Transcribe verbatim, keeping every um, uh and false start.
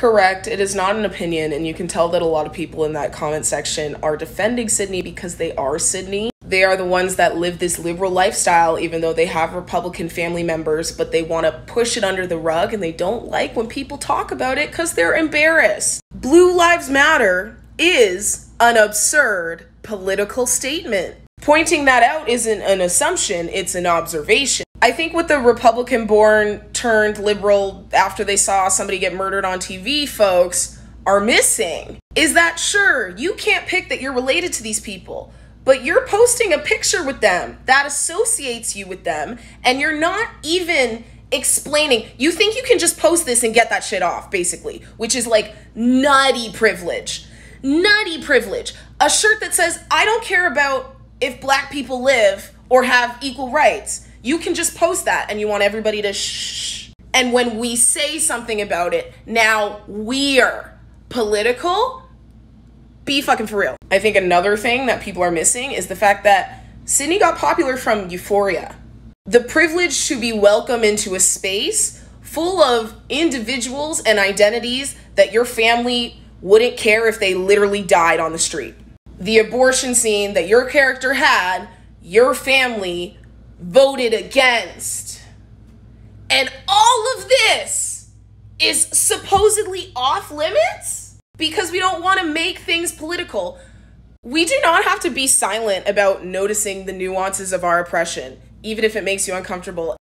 correct. It is not an opinion, and you can tell that a lot of people in that comment section are defending Sydney because they are Sydney. They are the ones that live this liberal lifestyle, even though they have Republican family members, but they want to push it under the rug, and they don't like when people talk about it because they're embarrassed. Blue Lives Matter is an absurd political statement. Pointing that out isn't an assumption, it's an observation. I think what the Republican-born turned liberal after they saw somebody get murdered on T V folks are missing is that, sure, you can't pick that you're related to these people, but you're posting a picture with them that associates you with them, and you're not even explaining. You think you can just post this and get that shit off, basically, which is like nutty privilege. Nutty privilege. A shirt that says, I don't care about if black people live or have equal rights. You can just post that and you want everybody to shh. And when we say something about it, now we're political? Be fucking for real. I think another thing that people are missing is the fact that Sydney got popular from Euphoria. The privilege to be welcome into a space full of individuals and identities that your family wouldn't care if they literally died on the street. The abortion scene that your character had, your family voted against. And all of this is supposedly off limits because we don't want to make things political. We do not have to be silent about noticing the nuances of our oppression, even if it makes you uncomfortable.